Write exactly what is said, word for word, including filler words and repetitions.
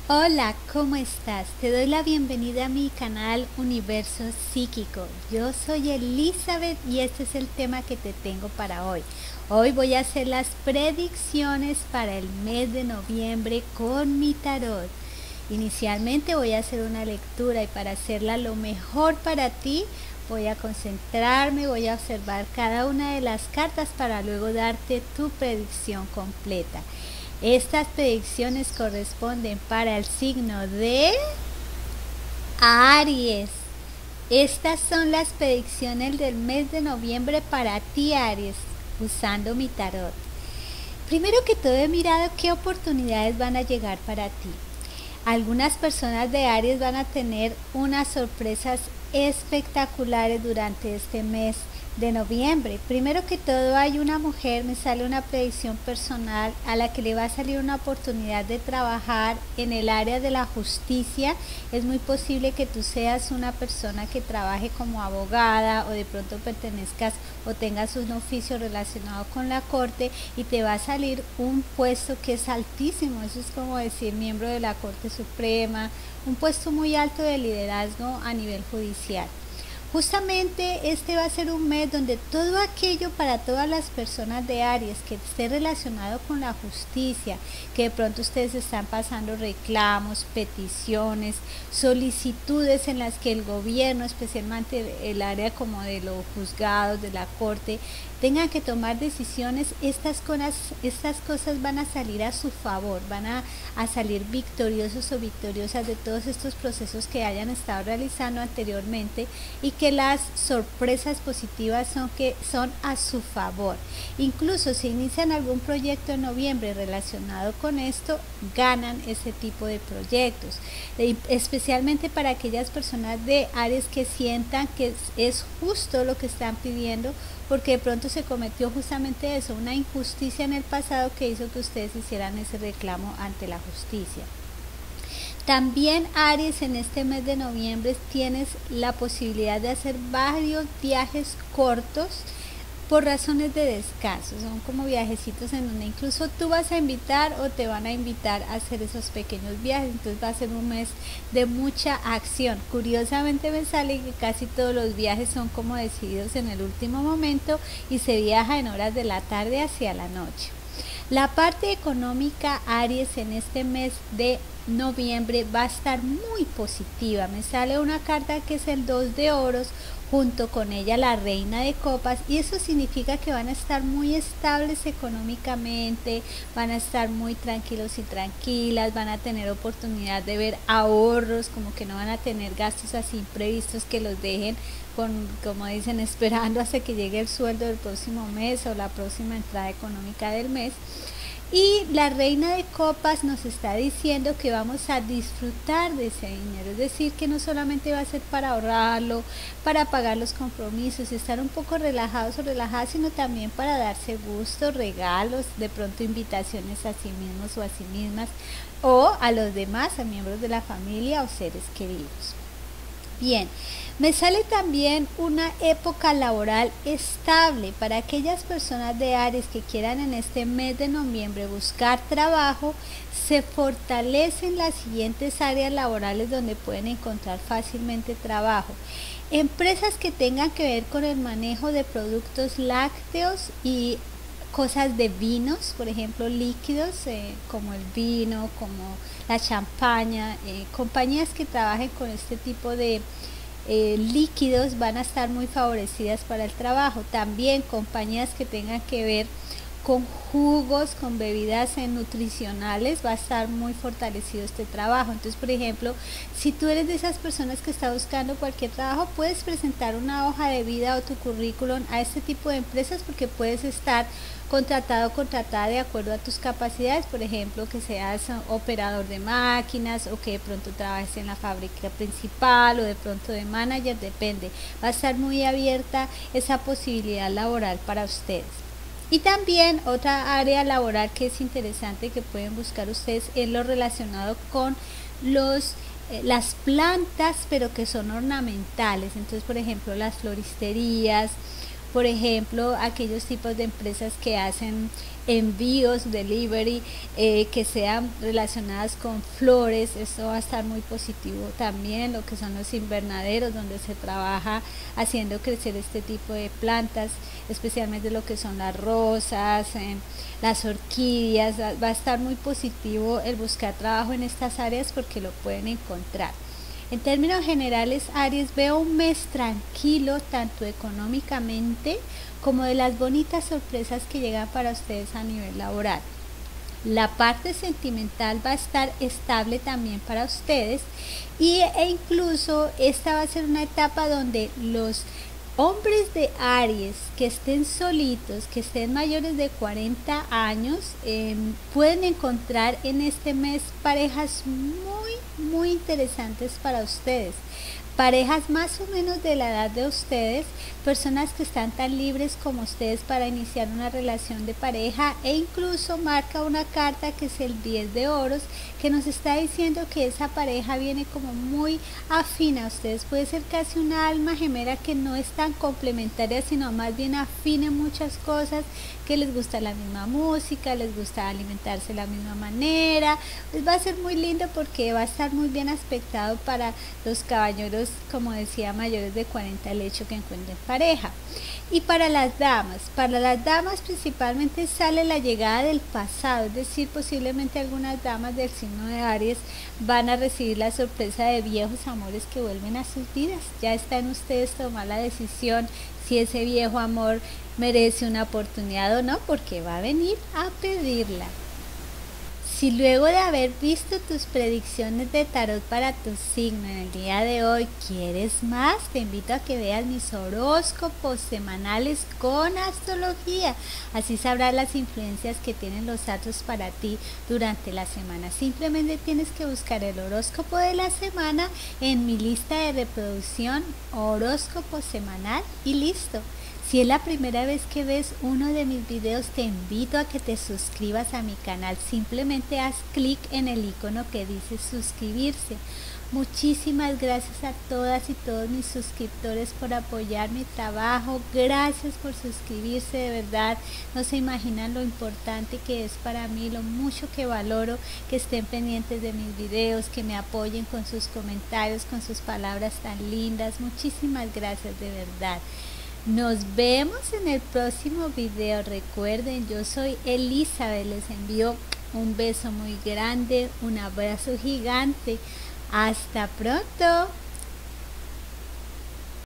Hola, ¿cómo estás? Te doy la bienvenida a mi canal Universo Psíquico. Yo soy Elizabeth y este es el tema que te tengo para hoy. Hoy voy a hacer las predicciones para el mes de noviembre con mi tarot. Inicialmente voy a hacer una lectura y para hacerla lo mejor para ti, voy a concentrarme, voy a observar cada una de las cartas para luego darte tu predicción completa. Estas predicciones corresponden para el signo de Aries. Estas son las predicciones del mes de noviembre para ti, Aries, usando mi tarot. Primero que todo he mirado qué oportunidades van a llegar para ti. Algunas personas de Aries van a tener unas sorpresas espectaculares durante este mes de noviembre. Primero que todo, hay una mujer, me sale una predicción personal a la que le va a salir una oportunidad de trabajar en el área de la justicia. Es muy posible que tú seas una persona que trabaje como abogada o de pronto pertenezcas o tengas un oficio relacionado con la corte y te va a salir un puesto que es altísimo. Eso es como decir miembro de la Corte Suprema, un puesto muy alto de liderazgo a nivel judicial. Justamente este va a ser un mes donde todo aquello para todas las personas de Aries que esté relacionado con la justicia, que de pronto ustedes están pasando reclamos, peticiones, solicitudes en las que el gobierno, especialmente el área como de los juzgados, de la corte, tengan que tomar decisiones, estas cosas, estas cosas van a salir a su favor, van a, a salir victoriosos o victoriosas de todos estos procesos que hayan estado realizando anteriormente y que las sorpresas positivas son que son a su favor. Incluso si inician algún proyecto en noviembre relacionado con esto, ganan ese tipo de proyectos, especialmente para aquellas personas de Aries que sientan que es justo lo que están pidiendo, porque de pronto se cometió justamente eso, una injusticia en el pasado que hizo que ustedes hicieran ese reclamo ante la justicia. También, Aries, en este mes de noviembre tienes la posibilidad de hacer varios viajes cortos por razones de descanso. Son como viajecitos en donde incluso tú vas a invitar o te van a invitar a hacer esos pequeños viajes. Entonces va a ser un mes de mucha acción. Curiosamente me sale que casi todos los viajes son como decididos en el último momento y se viaja en horas de la tarde hacia la noche. La parte económica, Aries, en este mes de noviembre va a estar muy positiva. Me sale una carta que es el dos de oros, junto con ella la reina de copas, y eso significa que van a estar muy estables económicamente, van a estar muy tranquilos y tranquilas, van a tener oportunidad de ver ahorros, como que no van a tener gastos así imprevistos que los dejen con, como dicen, esperando hasta que llegue el sueldo del próximo mes o la próxima entrada económica del mes. Y la reina de copas nos está diciendo que vamos a disfrutar de ese dinero, es decir, que no solamente va a ser para ahorrarlo, para pagar los compromisos, estar un poco relajados o relajadas, sino también para darse gusto, regalos, de pronto invitaciones a sí mismos o a sí mismas, o a los demás, a miembros de la familia o seres queridos. Bien, me sale también una época laboral estable para aquellas personas de Aries que quieran en este mes de noviembre buscar trabajo. Se fortalecen las siguientes áreas laborales donde pueden encontrar fácilmente trabajo. Empresas que tengan que ver con el manejo de productos lácteos y cosas de vinos, por ejemplo líquidos eh, como el vino, como la champaña, eh, compañías que trabajen con este tipo de eh, líquidos van a estar muy favorecidas para el trabajo. También compañías que tengan que ver con jugos, con bebidas eh, nutricionales, va a estar muy fortalecido este trabajo. Entonces, por ejemplo, si tú eres de esas personas que está buscando cualquier trabajo, puedes presentar una hoja de vida o tu currículum a este tipo de empresas, porque puedes estar contratado o contratada de acuerdo a tus capacidades. Por ejemplo, que seas operador de máquinas o que de pronto trabajes en la fábrica principal o de pronto de manager, depende. Va a estar muy abierta esa posibilidad laboral para ustedes. Y también otra área laboral que es interesante que pueden buscar ustedes es lo relacionado con los eh, las plantas, pero que son ornamentales. Entonces, por ejemplo, las floristerías por ejemplo, aquellos tipos de empresas que hacen envíos, delivery, eh, que sean relacionadas con flores. Esto va a estar muy positivo también. Lo que son los invernaderos, donde se trabaja haciendo crecer este tipo de plantas, especialmente lo que son las rosas, eh, las orquídeas. Va a estar muy positivo el buscar trabajo en estas áreas porque lo pueden encontrar. En términos generales, Aries, veo un mes tranquilo, tanto económicamente como de las bonitas sorpresas que llegan para ustedes a nivel laboral. La parte sentimental va a estar estable también para ustedes, y, e incluso esta va a ser una etapa donde los hombres de Aries que estén solitos, que estén mayores de cuarenta años, eh, pueden encontrar en este mes parejas muy, muy interesantes para ustedes. Parejas más o menos de la edad de ustedes, personas que están tan libres como ustedes para iniciar una relación de pareja, e incluso marca una carta que es el diez de oros, que nos está diciendo que esa pareja viene como muy afín a ustedes. Puede ser casi una alma gemela que no es tan complementaria, sino más bien afín en muchas cosas, que les gusta la misma música, les gusta alimentarse de la misma manera. Pues va a ser muy lindo porque va a estar muy bien aspectado para los caballeros, como decía, mayores de cuarenta, el hecho que encuentren pareja. Y para las damas, para las damas principalmente sale la llegada del pasado, es decir, posiblemente algunas damas del signo de Aries van a recibir la sorpresa de viejos amores que vuelven a sus vidas. Ya está en ustedes tomar la decisión si ese viejo amor merece una oportunidad o no, porque va a venir a pedirla. Si luego de haber visto tus predicciones de tarot para tu signo en el día de hoy quieres más, te invito a que veas mis horóscopos semanales con astrología. Así sabrás las influencias que tienen los astros para ti durante la semana. Simplemente tienes que buscar el horóscopo de la semana en mi lista de reproducción, horóscopo semanal, y listo. Si es la primera vez que ves uno de mis videos, te invito a que te suscribas a mi canal. Simplemente haz clic en el icono que dice suscribirse. Muchísimas gracias a todas y todos mis suscriptores por apoyar mi trabajo. Gracias por suscribirse, de verdad. No se imaginan lo importante que es para mí, lo mucho que valoro que estén pendientes de mis videos, que me apoyen con sus comentarios, con sus palabras tan lindas. Muchísimas gracias, de verdad. Nos vemos en el próximo video. Recuerden, yo soy Elizabeth, les envío un beso muy grande, un abrazo gigante. Hasta pronto.